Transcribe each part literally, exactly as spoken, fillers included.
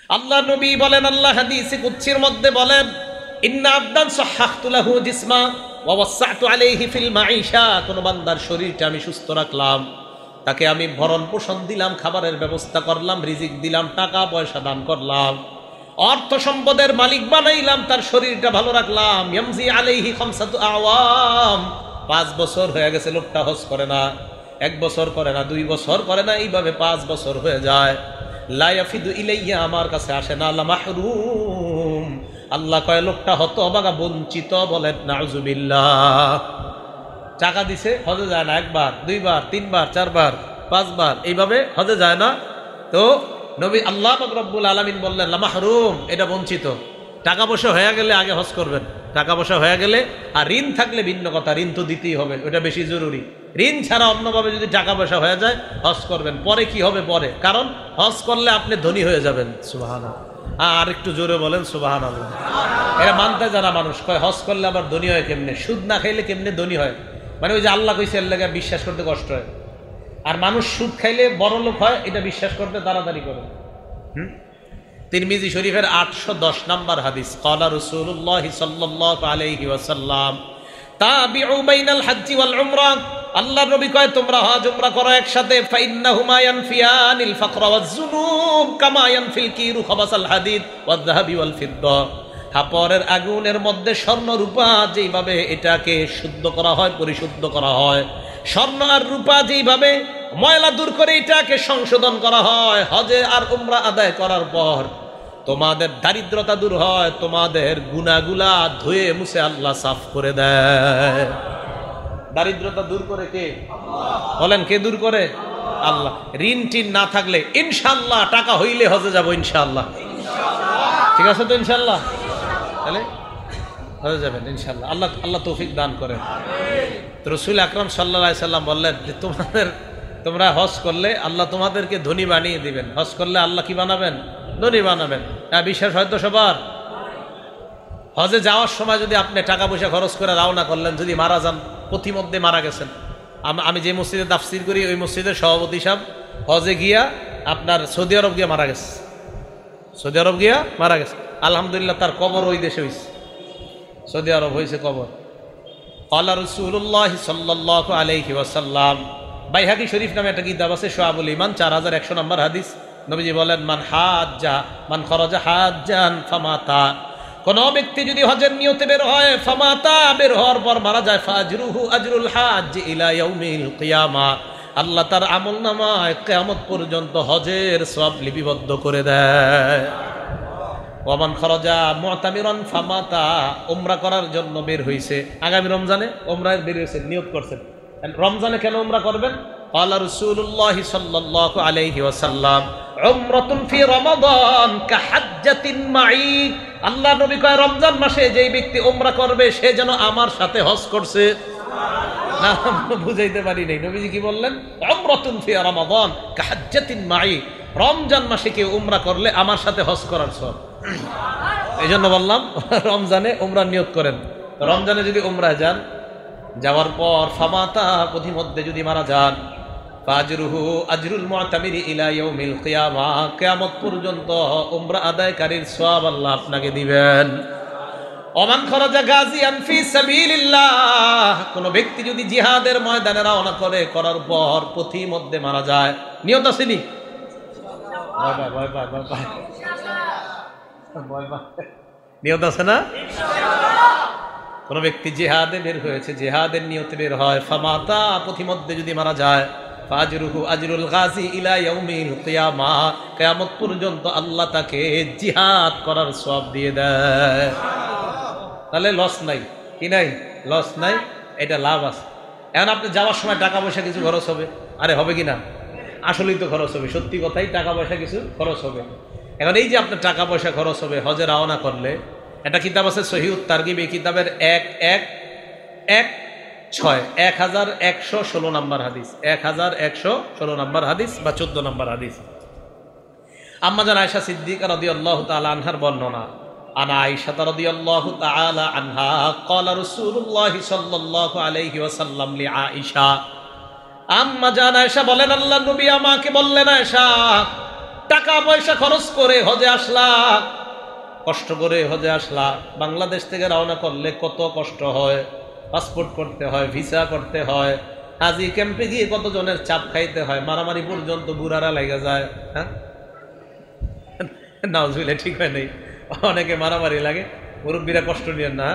আল্লাহ নবী বলেন, আল্লাহ হাদিসে কুদসির মধ্যে বলেন, ইন্না আবদান সাহহাহতু লাহু জিসমা ওয়া ওয়াসসা'তু আলাইহি ফিল মাঈশা, কোন বান্দার শরীরটা আমি সুস্থ রাখলাম, তাকে আমি ভরণ পোষণ দিলাম, খাবারের ব্যবস্থা করলাম, রিজিক দিলাম, টাকা পয়সা দান করলাম, অর্থ সম্পদের মালিক বানাইলাম, তার শরীরটা ভালো রাখলাম। ইয়ামজি আলাইহি খামসাতু আওয়াম, পাঁচ বছর হয়ে গেছে লোকটা হজ করে না, এক বছর করে না, দুই বছর করে না, এইভাবে পাঁচ বছর হয়ে যায়। লা ইয়াফিদু ইলাইয়া, আমার কাছে আসে না, লা মাহরুম, আল্লাহ কয় লোকটা হতভাগা, বঞ্চিত। বলেন নাউজুবিল্লাহ। টাকা দিছে, হজে যায় না, একবার দুইবার তিনবার চারবার পাঁচবার, এইভাবে হজে যায় না। তো নবী আল্লাহ পাক রব্বুল আলামিন বললেন লা মাহরুম, এটা বঞ্চিত। টাকা পয়সা হয়ে গেলে আগে হজ করবেন, টাকা পয়সা হয়ে গেলে। আর ঋণ থাকলে ভিন্ন কথা, ঋণ তো দিতেই হবে, ওটা বেশি জরুরি। ঋণ ছাড়া অন্যভাবে যদি টাকা পয়সা হয়ে যায় হজ করবেন, পরে কি হবে পরে, কারণ হজ করলে আপনি ধনী হয়ে যাবেন। সুবহানাল্লাহ। আর একটু জোরে বলেন সুবহানাল্লাহ। এরা মানতে জানা মানুষ কয় হজ করলে আবার ধনী হয় কেমনে, সুদ না খাইলে কেমনে ধনী হয়, মানে ওই যে আল্লাহ কইছে এর লাগা বিশ্বাস করতে কষ্ট হয়। আর মানুষ সুদ খাইলে বড় লোক হয়, এটা বিশ্বাস করতে তাড়াতাড়ি করে। হুম তিরমিজি শরীফের আটশো দশ নম্বর হাদিস, ক্বালা রাসূলুল্লাহ সাল্লাল্লাহু আলাইহি ওয়াসাল্লাম তাবিউ বাইনাল হজ্জি ওয়াল উমরা, আল্লাহর নবী কয় তোমরা হজ উমরা করো একসাথে। ফাইন্নাহুমা ইয়ানফিয়ানিল ফাকরা ওয়াজ যুনুব কামা ইয়ানফিল কিরু খাবাসাল হাদিদ ওয়াজ যাহাবি ওয়াল ফিদ্দা, হাপরের আগুনের মধ্যে স্বর্ণ রূপা যেইভাবে এটাকে শুদ্ধ করা হয়, পরিশুদ্ধ করা হয়, স্বর্ণ আর রূপা যেইভাবে ময়লা দূর করে এটাকে সংশোধন করা হয়, হজে আর উমরা আদায় করার পর তোমাদের দারিদ্রতা দূর হয়, তোমাদের গুনাহগুলা ধুয়ে মুছে আল্লাহ সাফ করে দেয়। দারিদ্রতা দূর করে কে? বলেন কে দূর করে? আল্লাহ। ঋণ টিন না থাকলে ইনশাআল্লাহ, টাকা হইলে হজে যাব ইনশাআল্লাহ। ঠিক আছে তো ইনশাআল্লাহ, তাহলে হয়ে যাবেন ইনশাআল্লাহ। আল্লাহ আল্লাহ তৌফিক দান করেন। তো রাসূল আকরাম সাল্লাল্লাহু আলাইহি সাল্লাম বললেন যে তোমাদের তোমরা হজ করলে আল্লাহ তোমাদেরকে ধনী বানিয়ে দিবেন। হজ করলে আল্লাহ কি বানাবেন? ধনী বানাবেন। হ্যাঁ, বিশ্বাস হয়তো সবার। হজে যাওয়ার সময় যদি আপনি টাকা পয়সা খরচ করে রওনা করলেন, যদি মারা যান, পথিমধ্যে মারা গেছেন, আমি যে মসজিদে তাফসীর করি ওই মসজিদের সভাপতি সাহেব হজে গিয়া আপনার সৌদি আরব গিয়া মারা গেছে, সৌদি আরব গিয়া মারা গেছে। আলহামদুলিল্লাহ, তার কবর ওই দেশে হয়েছে, সৌদি আরব হয়েছে কবর। ক্বালা রাসূলুল্লাহ সাল্লাল্লাহু আলাইহি ওয়াসাল্লাম, বাইহাকি শরীফ নামে একটা কিতাব আছে, শুআবুল ঈমান, চার হাজার একশো নম্বর হাদিস। নবীজি বলেন মান হাজ্জা মান খরাজা হাজ্জান ফামাতা, কোন ব্যক্তি যদি হজের নিয়তে বের হয়, ফামাতা, বের হওয়ার পর মারা যায়, ফাজরুহু আজরুল হাজ্জ ইলা ইয়াউমিল কিয়ামা, আল্লাহ তার আমলনামায় কিয়ামত পর্যন্ত হজের সওয়াব লিপিবদ্ধ করে দেয়। ওয়ামান খরাজা মুতামিরান ফামাতা, উমরা করার জন্য বের হইছে, আগামী রমজানে উমরায় বের হইছে, নিয়ত করছেন, রমজানে কেন উমরা করবেন? ক্বালা রাসূলুল্লাহ সাল্লাল্লাহু আলাইহি ওয়াসাল্লাম উমরাতুন ফি রমাদান কাহাজ্জাতিন মাই, আল্লাহ নবী কয় রমজান মাসে যেই ব্যক্তি উমরা করবে সে যেন আমার সাথে হজ করছে। না, বুঝাইতে পারি নাই। নবীজি কি বললেন? উমরাতুন ফি রমাদান কাহাজ্জাতিন মাই, রমজান মাসে কেউ উমরা করলে আমার সাথে হজ করার সওয়াব। এই জন্য বললাম রমজানে উমরার নিয়ত করেন। রমজানে যদি উমরায় যান, যাওয়ার পর ফামাতা, পথিমধ্যে যদি মারা যান, ফাজরুহু আজরুল মুতামিরি ইলা ইয়াউমিল কিয়ামা, কিয়ামত পর্যন্ত উমরা আদায়কারীর সওয়াব আল্লাহ আপনাকে দিবেন। ওমান খরাজা গাজিয়ান ফি সাবিলিল্লাহ, কোন ব্যক্তি যদি জিহাদের ময়দানে রওনা করে, করার পর পথিমধ্যে মারা যায়, নিয়ত আসেনি? ভয় ভয় ভয় ভয় ভয় ভয় ভয় নিয়ত আছে না? কোন ব্যক্তি জিহাদে বের হয়েছে, জিহাদের নিয়তে বের হয়, ফামাতা, পথিমধ্যে যদি মারা যায়, ফাজরুহু আজরুল গাজী ইলা ইয়াউমিল কিয়ামা, কিয়ামত পর্যন্ত আল্লাহ তাকে জিহাদ করার সওয়াব দিয়ে দেয়। তাহলে লস নাই, কি নাই? লস নাই, এটা লাভ আছে। এখন আপনি যাওয়ার সময় টাকা পয়সা কিছু খরচ হবে, আরে হবে কি না? আসলেই তো খরচ হবে, সত্যি কথাই টাকা পয়সা কিছু খরচ হবে। এখন এই যে আপনার টাকা পয়সা খরচ হবে হজে রওনা করলে, একটা কিতাব আছে সহিহুত তারগিব, এই কিতাবের এক এক এক ছয় এক হাজার একশো ষোলো নম্বর হাদিস, এক হাজার একশো ষোলো নম্বর হাদিস বা চোদ্দ নম্বর হাদিস। আম্মা জান আয়েশা সিদ্দিকা রাদিয়াল্লাহু তাআলা আনহার বর্ণনা, আনা আয়েশা রাদিয়াল্লাহু তাআলা আনহা ক্বালা রাসূলুল্লাহ সাল্লাল্লাহু আলাইহি ওয়াসাল্লাম লি আয়েশা, আম্মা জান আয়েশা বলেন আল্লাহর নবী আমাকে বললেন, আয়েশা টাকা পয়সা খরচ করে হজে আসলা, কষ্ট করে হজে আসলা, বাংলাদেশ থেকে রওনা করলে কত কষ্ট হয়, পাসপোর্ট করতে হয়, ভিসা করতে হয়, হাজি ক্যাম্পে গিয়ে কতজনের চাপ খাইতে হয়, মারামারি পর্যন্ত বুড়ারা লেগে যায়। হ্যাঁ, নাউজুবিল্লাহ, ঠিক হয় নাই, অনেকে মারামারি লাগে, মুরব্বীরা কষ্ট নিয়েন না,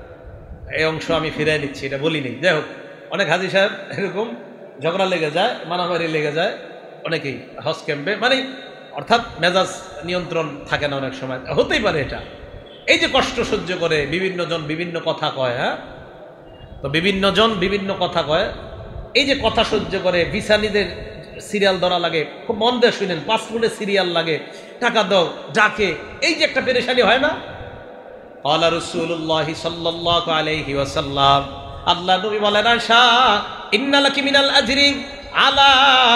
এই অংশ আমি ফিরাই নিচ্ছি, এটা বলিনি। যাই হোক, অনেক হাজি সাহেব এরকম ঝগড়া লেগে যায়, মারামারি লেগে যায় অনেকেই হজ ক্যাম্পে, মানে অর্থাৎ মেজাজ নিয়ন্ত্রণ থাকে না অনেক সময়, হতেই পারে এটা। এই যে কষ্ট সহ্য করে বিভিন্ন জন বিভিন্ন কথা কয়, হ্যাঁ, তো বিভিন্ন জন বিভিন্ন কথা কয়, এই যে কথা সহ্য করে, ভিসা নিদের সিরিয়াল ধরা লাগে, খুব মন দিয়ে শুনেন, পাসপোর্টের সিরিয়াল লাগে, টাকা দাও, ডাকে, এই যে একটা পেরেশানি হয় না। ক্বালা রাসূলুল্লাহ সাল্লাল্লাহু আলাইহি ওয়াসাল্লাম, আল্লাহ নবী বলেন, আয়েশা, ইন্নালাকি মিনাল আজরি আলা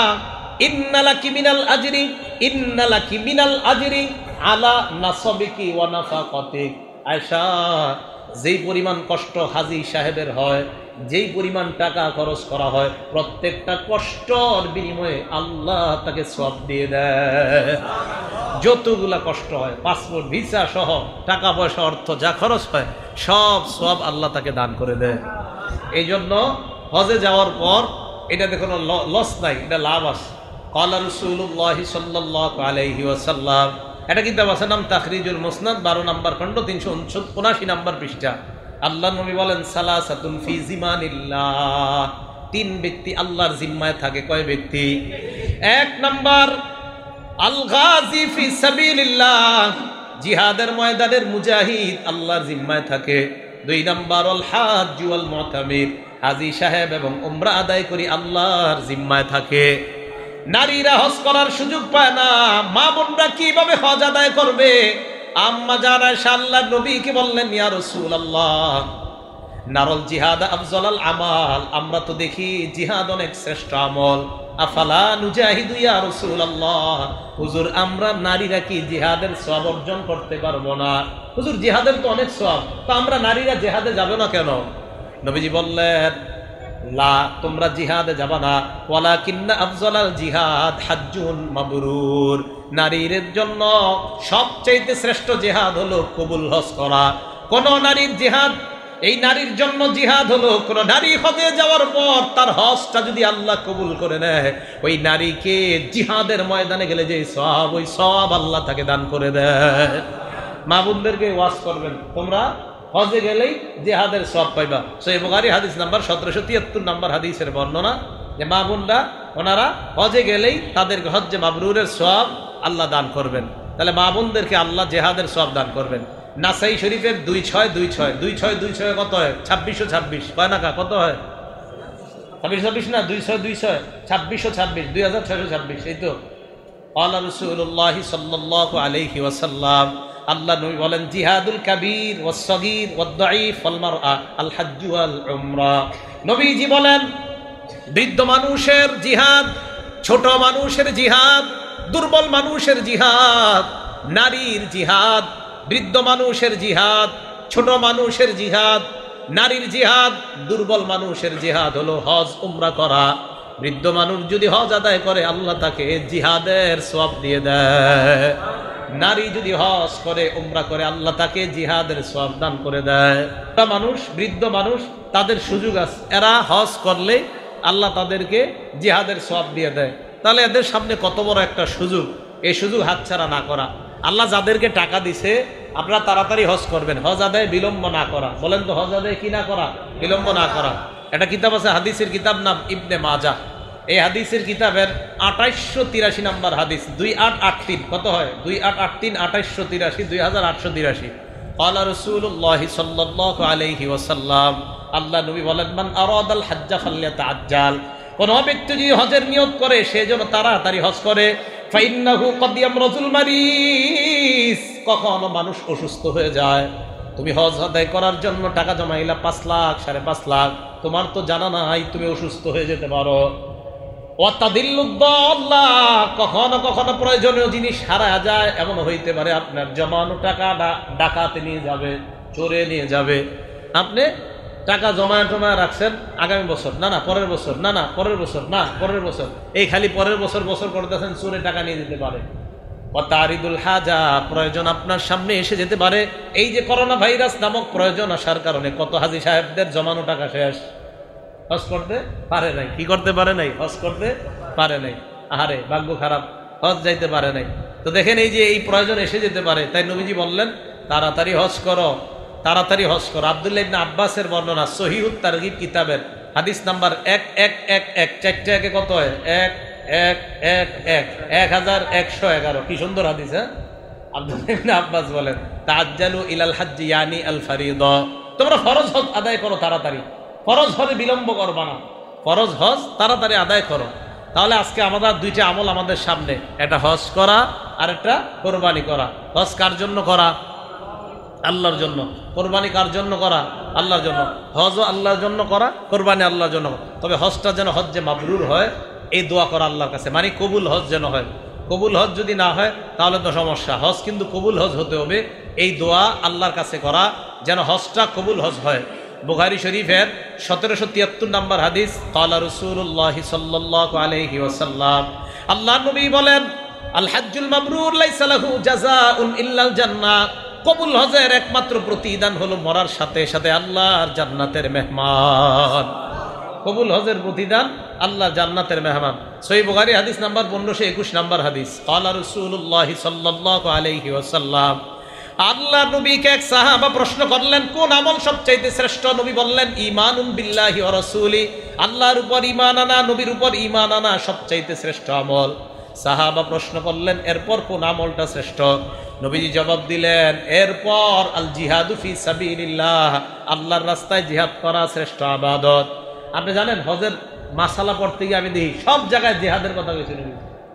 ইন্নালাকি মিনাল আজরি ইন্নালাকি মিনাল আজরি আলা নাসাবিকি ওয়া নাফাকাতিক। আয়েশা, যেই পরিমাণ কষ্ট হাজী সাহেবের হয়, যেই পরিমাণ টাকা খরচ করা হয়, প্রত্যেকটা কষ্টর বিনিময়ে আল্লাহ তাকে সওয়াব দিয়ে দেয়। যতগুলা কষ্ট হয়, পাসপোর্ট ভিসা সহ টাকা পয়সা অর্থ যা খরচ হয়, সব সওয়াব আল্লাহ তাকে দান করে দেয়। এই জন্য হজে যাওয়ার পর এটাতে কোনো লস নাই, এটা লাভ আছে। ক্বালা রাসূলুল্লাহ সাল্লাল্লাহু আলাইহি ওয়াসাল্লাম, এটা কিতাব আছে নাম তাখরিজুল মুসনাদ, বারো নম্বর খণ্ড, তিনশো উনআশি নম্বর পৃষ্ঠা। আল্লাহ নবী বলেন, সালাসাতুন ফি জিমানিল্লাহ, তিন ব্যক্তি আল্লাহর জিম্মায় থাকে। কয় ব্যক্তি? এক নাম্বার আল গাজী ফি সাবিলিল্লাহ, জিহাদের ময়দানের মুজাহিদ আল্লাহর জিম্মায় থাকে। দুই নাম্বার আল হাজ্জ ওয়াল মুতামির, হাজী সাহেব এবং উমরা আদায় করি আল্লাহর জিম্মায় থাকে। নারীরা হজ করার সুযোগ পায় না, মা বোনরা কিভাবে হজ আদায় করবে? আম্মা জান আয়েশা আল্লাহর নবীকে বললেন, ইয়া রাসূলুল্লাহ, নারল জিহাদ আফজালাল আমাল, আমরা তো দেখি জিহাদ অনেক শ্রেষ্ঠ আমল। আফালা নুজাহিদু ইয়া রাসূলুল্লাহ, হুজুর আমরা নারীরা কি জিহাদের সওয়াব অর্জন করতে পারবো না? হুজুর জিহাদের তো অনেক সওয়াব, তো আমরা নারীরা জিহাদে যাবে না কেন? নবীজি বললেন, লা, তোমরা জিহাদে যাবা না, ওয়ালাকিন্না আফজালাল জিহাদ হাজ্জুন মাবরুর, নারীর জন্য সবচেয়ে শ্রেষ্ঠ জিহাদ হলো কবুল হজ করা। কোন নারীর জিহাদ, এই নারীর জন্য জিহাদ হলো কোন নারী হজে যাওয়ার পর তার হজটা যদি আল্লাহ কবুল করে নেয়, ওই নারীকে জিহাদের ময়দানে গেলে যে সওয়াব, ওই সওয়াব আল্লাহ তাকে দান করে দেয়। মা বোনদেরকে ওয়াজ করবেন, তোমরা হজে গেলেই জিহাদের সওয়াব পাইবা। সহিহ বুখারী হাদিস নাম্বার সতেরোশো তিয়াত্তর নাম্বার হাদিসের বর্ণনা, যে মা বোনরা ওনারা হজে গেলেই তাদেরকে হজ্জে মাবরুরের সওয়াব আল্লাহ দান করবেন। তাহলে মা বোনদেরকে আল্লাহ জিহাদের সওয়াব দান করবেন। নাসাই শরীফের দুই ছয় দুই ছয় দুই ছয় দুই ছয় কত হয়? ছাব্বিশশো ছাব্বিশ। কয় নাকা কত হয়? ছাব্বিশ ছাব্বিশ না, দুই ছয় দুই ছয় ছাব্বিশশো ছাব্বিশ, দুই হাজার ছয়শো ছাব্বিশ। এই তো ক্বালা রাসূলুল্লাহ সাল্লাল্লাহু আলাইহি ওয়াসাল্লাম, আল্লাহ নবী বলেন, জিহাদুল কাবীর ওয়াস সগীর ওয়াদ দাঈফ ওয়াল মারআ আল হজ্জ ওয়াল উমরা। নবীজি বলেন, বৃদ্ধ মানুষের জিহাদ, ছোট মানুষের জিহাদ, দুর্বল মানুষের জিহাদ, নারীর জিহাদ, বৃদ্ধ মানুষের জিহাদ, ছোট মানুষের জিহাদ, নারীর জিহাদ, দুর্বল মানুষের জিহাদ হলো হজ উমরা করা। বৃদ্ধ মানুষ যদি হজ আদায় করে আল্লাহ তাকে জিহাদের সওয়াব দিয়ে দেয়। নারী যদি হজ করে উমরা করে আল্লাহ তাকে জিহাদের সওয়াব দান করে দেয়। মানুষ, বৃদ্ধ মানুষ, তাদের সুযোগ আছে, এরা হজ করলে আল্লাহ তাদেরকে জিহাদের সওয়াব দিয়ে দেয়। তাহলে এদের সামনে কত বড় একটা সুযোগ, এই সুযোগ হাতছাড়া না করা। আল্লাহ যাদেরকে টাকা দিছে, আপনারা তাড়াতাড়ি হজ করবেন, হজ আদায় বিলম্ব না করা। বলেন তো, হজ আদায় কি না করা? বিলম্ব না করা। একটা কিতাব আছে, হাদিসের কিতাব, নাম ইবনে মাজাহ। এই হাদিসের কিতাবের আঠাইশশো তিরাশি নাম্বার হাদিস, দুই আট আট তিন কত হয়? দুই আট আট তিন আঠাইশশো তিরাশি, দুই হাজার আটশো তিরাশি। ক্বালা রাসূলুল্লাহ সাল্লাল্লাহু আলাইহি ওয়াসাল্লাম, আল্লাহ নবী বলেন, মান আরাদাল হজ্জা ফালইয়াতাআজ্জাল, কোন ব্যক্তি যদি হজের নিয়ত করে সে যেন তাড়াতাড়ি হজ করে। ফাইন্নাহু কদ ইয়ামরাজুল মারিস, কখনো মানুষ অসুস্থ হয়ে যায়, তুমি হজ আদায় করার জন্য টাকা জমাইলা পাঁচ লাখ সাড়ে পাঁচ লাখ, তোমার তো জানা নাই তুমি অসুস্থ হয়ে যেতে পারো। কখনো কখনো প্রয়োজনীয় জিনিস হারা যায়, এমন হইতে পারে আপনার জমানো টাকা ডাকাতে নিয়ে যাবে, চোরে নিয়ে যাবে। আপনি টাকা জমা টমা রাখছেন আগামী বছর, না না পরের বছর, না না পরের বছর, না পরের বছর, এই খালি পরের বছর বছর করতেছেন, চোরে টাকা নিয়ে যেতে পারে। ওয়াতারিদুল হাজা, প্রয়োজন আপনার সামনে এসে যেতে পারে। এই যে করোনা ভাইরাস নামক প্রয়োজন আসার কারণে কত হাজী সাহেবদের জমানো টাকা শেষ, হজ করতে পারে নাই। কি করতে পারে নাই? হজ করতে পারে নাই। আহারে ভাগ্য খারাপ, হজ যাইতে পারে নাই। তো দেখেন এই যে এই প্রয়োজন এসে যেতে পারে, তাই নবীজি বললেন তাড়াতাড়ি হজ করো, তাড়াতাড়ি হজ করো। আব্দুল্লাহ ইবনে আব্বাসের বর্ণনা, সহিহুত তারগিব কিতাবের হাদিস নাম্বার এক এক এক এক চারটে একে কত হয়? এক এক এক এক এক হাজার একশো এগারো। কি সুন্দর হাদিস। হ্যাঁ, আব্দুল্লাহ ইবনে আব্বাস বলেন তাআজ্জালু ইলাল হাজ্জি ইয়ানি আল ফারিদা, তোমরা ফরজ হজ আদায় করো তাড়াতাড়ি, ফরজ হজে বিলম্ব করবা না, ফরজ হজ তাড়াতাড়ি আদায় করো। তাহলে আজকে আমাদের দুইটা আমল আমাদের সামনে, একটা হজ করা আর একটা কোরবানি করা। হজ কার জন্য করা? আল্লাহর জন্য। কোরবানি কার জন্য করা? আল্লাহর জন্য। হজও আল্লাহর জন্য করা, কোরবানি আল্লাহর জন্য। তবে হজটা যেন হজ্জে মাবরুর হয়, এই দোয়া করা আল্লাহর কাছে, মানে কবুল হজ যেন হয়। কবুল হজ যদি না হয় তাহলে তো সমস্যা। হজ কিন্তু কবুল হজ হতে হবে, এই দোয়া আল্লাহর কাছে করা যেন হজটা কবুল হজ হয়। বুখারী শরীফের সতেরোশো তিয়াত্তর নম্বর হাদিস, ক্বালা রাসূলুল্লাহ সাল্লাল্লাহু আলাইহি ওয়াসাল্লাম, আল্লাহর নবী বলেন আল হাজ্জুল মাবরুর লাইসা লাহু জাযাউন ইল্লাল জান্নাহ, কবুল হজের একমাত্র প্রতিদান হলো মরার সাথে সাথে আল্লাহর জান্নাতের মেহমান। কবুল হজের প্রতিদান আল্লাহ জান্নাতের মেহমান। সহিহ বুখারী হাদিস নাম্বার পনেরোশো একুশ নম্বর হাদিস, ক্বালা রাসূলুল্লাহ সাল্লাল্লাহু আলাইহি ওয়াসাল্লাম, আল্লাহ নবীকে এক সাহাবা প্রশ্ন করলেন কোন আমল সবচাইতে শ্রেষ্ঠ? নবী বললেন ঈমানুন বিল্লাহি ওয়া রাসূলি, আল্লাহর উপর ঈমান আনা, নবীর উপর ঈমান আনা সবচাইতে শ্রেষ্ঠ আমল। সাহাবা প্রশ্ন করলেন এরপর কোন আমলটা শ্রেষ্ঠ? নবীজি জবাব দিলেন এরপর আল জিহাদু ফি সাবিলিল্লাহ, আল্লাহর রাস্তায় জিহাদ করা শ্রেষ্ঠ ইবাদত। আপনি জানেন হজের মাসালা পড়তে গিয়ে আমি দেখি সব জায়গায় জিহাদের কথা বলছে নবী।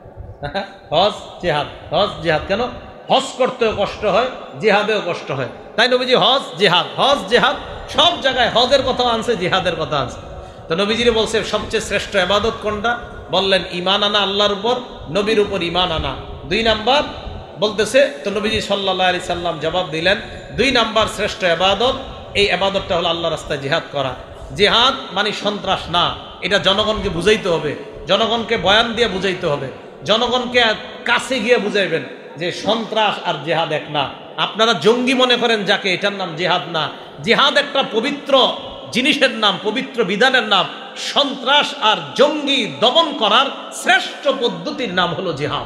হজ জিহাদ, হজ জিহাদ। কেন? হজ করতেও কষ্ট হয়, জিহাদেও কষ্ট হয়, তাই নবীজি হজ জিহাদ, হজ জিহাদ সব জায়গায় হজের কথা আনছে, জিহাদের কথা আনছে। তো নবীজিরে বলছে সবচেয়ে শ্রেষ্ঠ ইবাদত কোনটা? বললেন ঈমান আনা আল্লাহর উপর, নবীর উপর ঈমান আনা। দুই নাম্বার বলতেছে, তো নবীজি সাল্লাল্লাহু আলাইহি সাল্লাম জবাব দিলেন দুই নাম্বার শ্রেষ্ঠ ইবাদত, এই ইবাদতটা হলো আল্লাহর রাস্তায় জিহাদ করা। জিহাদ মানে সন্ত্রাস না, এটা জনগণকে বুঝাইতে হবে, জনগণকে বয়ান দিয়ে বুঝাইতে হবে, জনগণকে কাছে গিয়ে বুঝাইবেন যে সন্ত্রাস আর জিহাদ এক না। আপনারা জঙ্গি মনে করেন যাকে, এটার নাম জিহাদ না। জিহাদ একটা পবিত্র জিনিসের নাম, পবিত্র বিধানের নাম। সন্ত্রাস আর জঙ্গি দমন করার শ্রেষ্ঠ পদ্ধতির নাম হলো জিহাদ।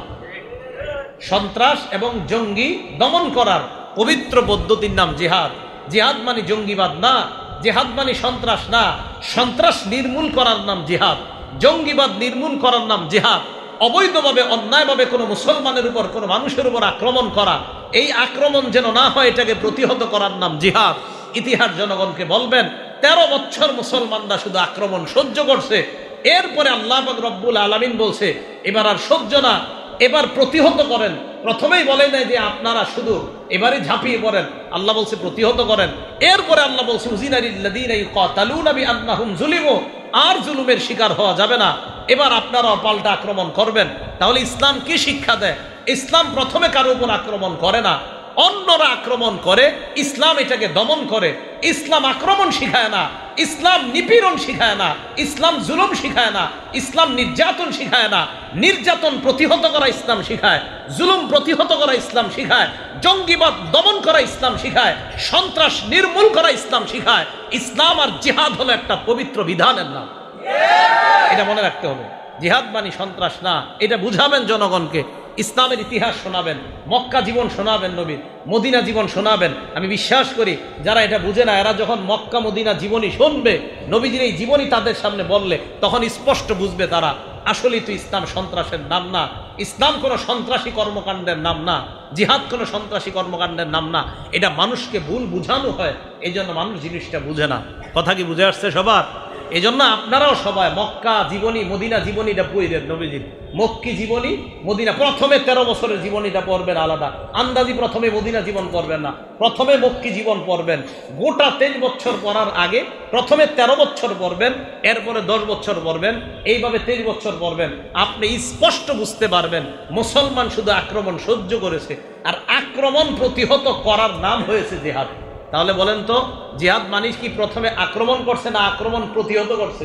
সন্ত্রাস এবং জঙ্গি দমন করার পবিত্র পদ্ধতির নাম জিহাদ। জিহাদ মানে জঙ্গিবাদ না, জিহাদ মানে সন্ত্রাস না। সন্ত্রাস নির্মূল করার নাম জিহাদ, জঙ্গিবাদ নির্মূল করার নাম জিহাদ। অবৈধভাবে অন্যায়ভাবে কোনো মুসলমানের উপর কোনো মানুষের উপর আক্রমণ করা, এই আক্রমণ যেন না হয় এটাকে প্রতিহত করার নাম জিহাদ। ইতিহাস জনগণকে বলবেন তেরো বছর মুসলমানরা শুধু আক্রমণ সহ্য করছে, এরপরে আল্লাহ পাক রব্বুল আলামিন বলছে এবার আর সহ্য না, এবার প্রতিহত করেন। প্রথমেই বলেন নাই যে আপনারা শুধু এবারে ঝাঁপিয়ে পড়েন, আল্লাহ বলছে প্রতিহত করেন। এরপরে আল্লাহ বলছে উযিনা লিল্লাযীনা ইউকাতালুনা বিআন্নাহুম যুলিমু, আর জুলুমের শিকার হওয়া যাবে না, এবার আপনারা পাল্টা আক্রমণ করবেন। তাহলে ইসলাম কি শিক্ষা দেয়? ইসলাম প্রথমে কারো উপর আক্রমণ করে না, অন্যরা আক্রমণ করে, ইসলাম এটাকে দমন করে। ইসলাম আক্রমণ শিখায় না, ইসলাম নিপীড়ন শিখায় না, ইসলাম জুলুম শিখায় না, ইসলাম নির্যাতন শিখায় না। নির্যাতন প্রতিহত করা ইসলাম শিখায়, জুলুম প্রতিহত করা ইসলাম শিখায়, জঙ্গিবাদ দমন করা ইসলাম শিখায়, সন্ত্রাস নির্মূল করা ইসলাম শিখায়। ইসলাম আর জিহাদ হলো একটা পবিত্র বিধানের নাম, এটা মনে রাখতে হবে। জিহাদ মানে সন্ত্রাস না, এটা বুঝাবেন জনগণকে। ইসলামের ইতিহাস শোনাবেন, মক্কা জীবন শোনাবেন, নবীর মদিনা জীবন শোনাবেন। আমি বিশ্বাস করি যারা এটা বুঝে না, এরা যখন মক্কা মদিনা জীবনী শুনবে, নবীজির এই জীবনী তাদের সামনে বললে, তখন স্পষ্ট বুঝবে তারা আসলেই তো ইসলাম সন্ত্রাসের নাম না, ইসলাম কোনো সন্ত্রাসী কর্মকাণ্ডের নাম না, জিহাদ কোনো সন্ত্রাসী কর্মকাণ্ডের নাম না। এটা মানুষকে ভুল বুঝানো হয়, এই জন্য মানুষ জিনিসটা বুঝে না। কথা কি বুঝে আসছে সবার? এই জন্য আপনারাও সবাই মক্কা জীবনী মদিনা জীবনীটা পড়বেন, নবীজির মক্কি জীবনী মদিনা, প্রথমে তেরো বছরের জীবনীটা পড়বেন আলাদা, আন্দাজি প্রথমে মদিনা জীবন পড়বেন না, প্রথমে মক্কি জীবন পড়বেন। গোটা তেইশ বছর পড়ার আগে প্রথমে তেরো বছর পড়বেন, এরপরে দশ বছর পড়বেন, এইভাবে তেইশ বছর পড়বেন। আপনি স্পষ্ট বুঝতে পারবেন মুসলমান শুধু আক্রমণ সহ্য করেছে, আর আক্রমণ প্রতিহত করার নাম হয়েছে জিহাদ। তাহলে বলেন তো জিহাদ মানে কি প্রথমে আক্রমণ করছে না আক্রমণ প্রতিহত করছে?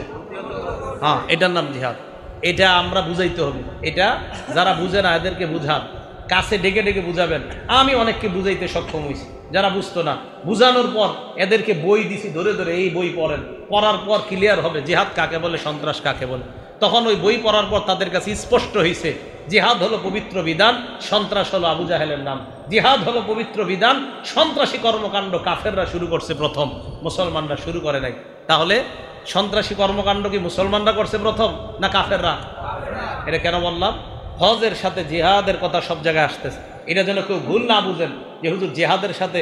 হ্যাঁ, এটার নাম জিহাদ। এটা আমরা বুঝাইতে হবে, এটা যারা বুঝে না এদেরকে বুঝান। কাছে ডেকে ডেকে বুঝাবেন। আমি অনেককে বুঝাইতে সক্ষম হয়েছি, যারা বুঝতো না, বুঝানোর পর এদেরকে বই দিছি ধরে ধরে, এই বই পড়েন, পড়ার পর ক্লিয়ার হবে জিহাদ কাকে বলে, সন্ত্রাস কাকে বলে। তখন ওই বই পড়ার পর তাদের কাছে স্পষ্ট হয়েছে জিহাদ হলো পবিত্র বিধান, সন্ত্রাস হলো আবু জাহেলের নাম। জিহাদ হলো পবিত্র বিধান, সন্ত্রাসী কর্মকাণ্ড কাফেররা শুরু করছে প্রথম, মুসলমানরা শুরু করে নাই। তাহলে সন্ত্রাসী কর্মকাণ্ড কি মুসলমানরা করছে প্রথম না কাফেররা? এটা কেন বললাম? হজের সাথে জিহাদের কথা সব জায়গায় আসতেছে, এটা যেন কেউ ভুল না বুঝেন যে হুজুর জিহাদের সাথে,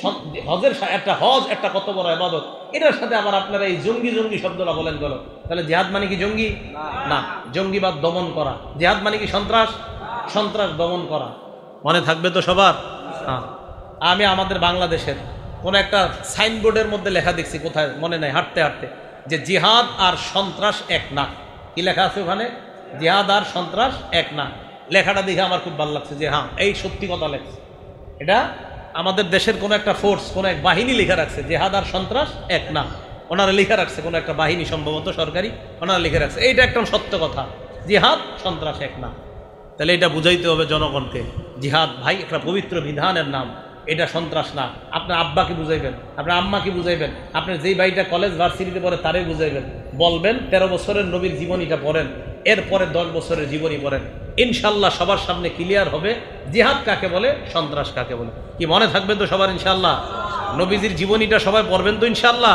হজের একটা হজ একটা কত বড় ইবাদত, এটার সাথে আবার আপনারা এই জঙ্গি জঙ্গি শব্দটা বলেন গেল। তাহলে জিহাদ মানে কি জঙ্গি? না, জঙ্গিবাদ দমন করা। জিহাদ মানে কি সন্ত্রাস, সন্ত্রাস দমন করা। মনে থাকবে তো সবার? হ্যাঁ। আমি আমাদের বাংলাদেশের কোন একটা সাইনবোর্ডের মধ্যে লেখা দেখছি, কোথায় মনে নাই, হাঁটতে হাঁটতে, যে জিহাদ আর সন্ত্রাস এক না। কি লেখা আছে ওখানে? জিহাদ আর সন্ত্রাস এক না। লেখাটা দেখে আমার খুব ভালো লাগছে যে হ্যাঁ, এই সত্যি কথা লেখছে। এটা আমাদের দেশের কোন একটা ফোর্স, কোন এক বাহিনী লেখা রাখছে জিহাদ আর সন্ত্রাস এক না। ওনারা লেখা রাখছে, কোন একটা বাহিনী সম্ভবত সরকারি, ওনারা লিখে রাখছে। এইটা একদম সত্য কথা, জিহাদ সন্ত্রাস এক না। তাহলে এটা বুঝাইতে হবে জনগণকে, জিহাদ ভাই একটা পবিত্র বিধানের নাম, এটা সন্ত্রাস না। আপনার আব্বাকে বুঝাইবেন, আপনার আম্মাকে বুঝাইবেন, আপনার যেই ভাইটা কলেজ ভার্সিটিতে পড়ে তারে বুঝাইবেন, বলবেন তেরো বছরের নবীর জীবনীটা পড়েন, এরপরে দশ বছরের জীবনী পড়েন, ইনশাল্লাহ সবার সামনে ক্লিয়ার হবে জিহাদ কাকে বলে, সন্ত্রাস কাকে বলে। কি মনে থাকবে তো সবার ইনশাল্লাহ? নবীজির জীবনীটা সবাই পড়বেন তো ইনশাল্লাহ?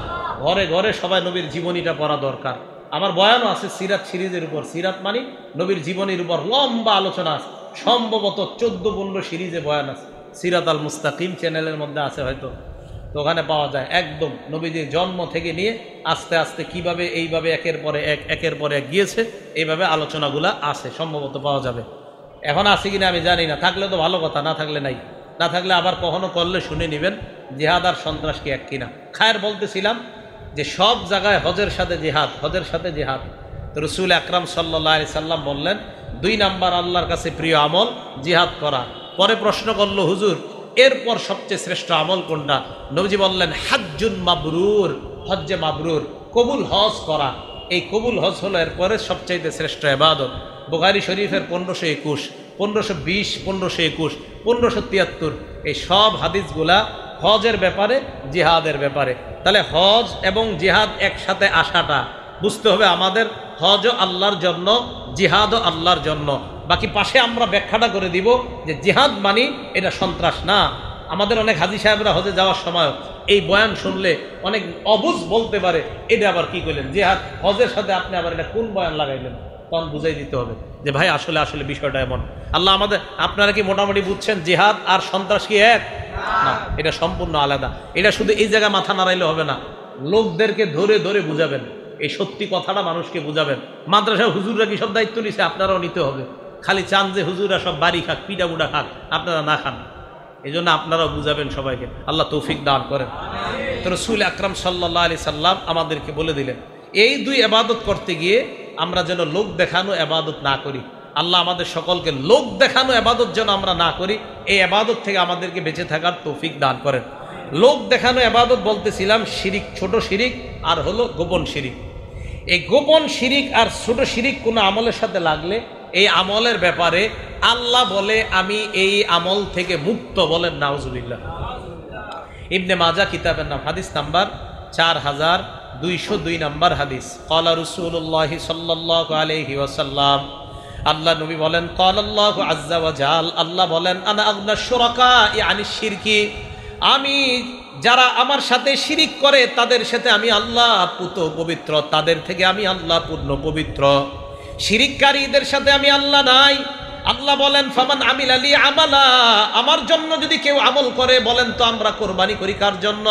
ঘরে ঘরে সবাই নবীর জীবনীটা পড়া দরকার। আমার বয়ানও আছে সিরাত সিরিজের উপর, সিরাত মানে নবীর জীবনীর উপর লম্বা আলোচনা আছে, সম্ভবত চোদ্দ পনেরো সিরিজে বয়ান আছে। সিরাত আল মুস্তাকিম চ্যানেলের মধ্যে আছে হয়তো, তো ওখানে পাওয়া যায় একদম নবীজির জন্ম থেকে নিয়ে আস্তে আস্তে কিভাবে এইভাবে একের পরে এক একের পরে এক গিয়েছে, এইভাবে আলোচনাগুলা আছে, সম্ভবত পাওয়া যাবে। এখন আছে কিনা আমি জানি না, থাকলে তো ভালো কথা, না থাকলে নাই। না থাকলে আবার কখনো করলে শুনে নেবেন জিহাদ আর সন্ত্রাস কি এক কিনা। খায়ের বলতেছিলাম যে সব জায়গায় হজের সাথে জিহাদ, হজের সাথে জিহাদ। তো রসুল আকরাম সাল্লাল্লাহু আলাইহি সাল্লাম বললেন দুই নাম্বার আল্লাহর কাছে প্রিয় আমল জিহাদ করা। পরে প্রশ্ন করলো হুজুর এরপর সবচেয়ে শ্রেষ্ঠ আমল কোনটা? নবীজি বললেন হাজ্জুন মাবরুর, হজ্জে মাবরুর, কবুল হজ করা। এই কবুল হজ হলো এরপরে সবচাইতে শ্রেষ্ঠ ইবাদত। বুখারী শরীফের পনেরোশো একুশ, পনেরোশো বিশ, পনেরোশো একুশ, পনেরোশো তিয়াত্তর, এই সব হাদিসগুলা হজের ব্যাপারে, জিহাদের ব্যাপারে। তাহলে হজ এবং জিহাদ একসাথে আসাটা বুঝতে হবে আমাদের, হজও আল্লাহর জন্য, জিহাদও আল্লাহর জন্য। বাকি পাশে আমরা ব্যাখ্যাটা করে দিব যে জিহাদ মানি এটা সন্ত্রাস না। আমাদের অনেক হাজী সাহেবরা হজে যাওয়ার সময় এই বয়ান শুনলে অনেক অবুঝ বলতে পারে, এটা আবার কি করলেন জিহাদ, হজের সাথে আপনি আবার এটা কোন বয়ান লাগাইলেন? তখন বুঝাই দিতে হবে যে ভাই আসলে আসলে বিষয়টা এমন। আল্লাহ আমাদের, আপনারা কি মোটামুটি বুঝছেন জিহাদ আর সন্ত্রাস কি এক না? এটা সম্পূর্ণ আলাদা। এটা শুধু এই জায়গায় মাথা নাড়াইলে হবে না, লোকদেরকে ধরে ধরে বুঝাবেন, এই সত্যি কথাটা মানুষকে বুঝাবেন। মাদ্রাসায় হুজুররা কি সব দায়িত্ব নিছে? আপনারাও নিতে হবে। খালি চান যে হুজুররা সব বাড়ি খাক, পিঠা বুড়া খাক, আপনারা না খান। এই জন্য আপনারাও বুঝাবেন সবাইকে, আল্লাহ তৌফিক দান করেন। তো রাসূল আকরাম সাল্লাল্লাহু আলাইহি সাল্লাম আমাদেরকে বলে দিলেন এই দুই ইবাদত করতে গিয়ে আমরা যেন লোক দেখানো ইবাদত না করি। আল্লাহ আমাদের সকলকে লোক দেখানো ইবাদত যেন আমরা না করি, এই ইবাদত থেকে আমাদেরকে বেঁচে থাকার তৌফিক দান করেন। লোক দেখানো ইবাদত বলতেছিলাম শিরিক, ছোট শিরিক আর হলো গোপন শিরিক। এই গোপন শিরিক আর ছোট শিরিক কোনো আমলের সাথে লাগলে এই আমলের ব্যাপারে আল্লাহ বলে আমি এই আমল থেকে মুক্ত, বলেন নাউজুবিল্লাহ। ইবনে মাজাহ কিতাবের নাম, হাদিস নাম্বার চার হাজার দুইশো দুই নাম্বার হাদিস। ক্বালা রাসূলুল্লাহি সাল্লাল্লাহু আলাইহি ওয়াসাল্লাম, আল্লাহ নবী বলেন ক্বালাল্লাহু আযজা ওয়া জাল, আল্লাহ বলেন আনা আগনা শুরাকা আনিশ শিরকি, আমি যারা আমার সাথে শিরিক করে তাদের সাথে আমি আল্লাহ পুত পবিত্র, তাদের থেকে আমি আল্লাহ পূর্ণ পবিত্র। শিরিককারীদের সাথে আমি আল্লাহ নাই। আল্লাহ বলেন ফামান আমিলা লি আমালা, আমার জন্য যদি কেউ আমল করে, বলেন তো আমরা কোরবানি করি কার জন্য?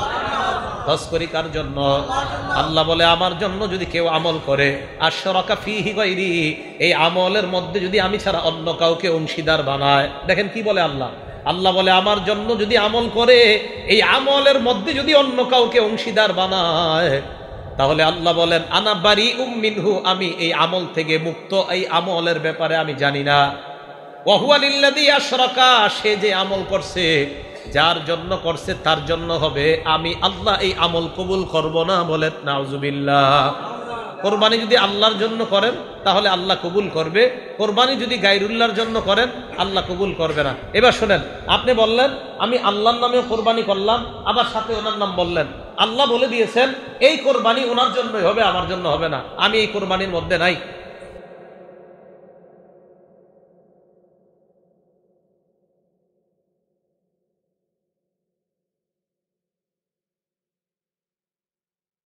হজ করি কার জন্য? আল্লাহ বলে আমার জন্য যদি কেউ আমল করে, আশরাকা ফীহি গায়রি, এই আমলের মধ্যে যদি আমি ছাড়া অন্য কাউকে অংশীদার বানায়। দেখেন কি বলে আল্লাহ, আল্লাহ বলে আমার জন্য যদি আমল করে, এই আমলের মধ্যে যদি অন্য কাউকে অংশীদার বানায়, তাহলে আল্লাহ বলেন আনা বারিউম মিনহু, আমি এই আমল থেকে মুক্ত, এই আমলের ব্যাপারে আমি জানি না। ওয়া হুয়া লিল্লাযী আশরাকা, সে যে আমল করছে, যার জন্য করছে তার জন্য হবে, আমি আল্লাহ এই আমল কবুল করব না, বলেন নাউজুবিল্লাহ। কোরবানি যদি আল্লাহর জন্য করেন তাহলে আল্লাহ কবুল করবে, কোরবানি যদি গায়রুল্লাহর জন্য করেন আল্লাহ কবুল করবে না। এবার শোনেন, আপনি বললেন আমি আল্লাহর নামে কোরবানি করলাম, আবার সাথে ওনার নাম বললেন। আল্লাহ বলে দিয়েছেন এই কোরবানি ওনার জন্যই হবে, আমার জন্য হবে না, আমি এই কোরবানির মধ্যে নাই।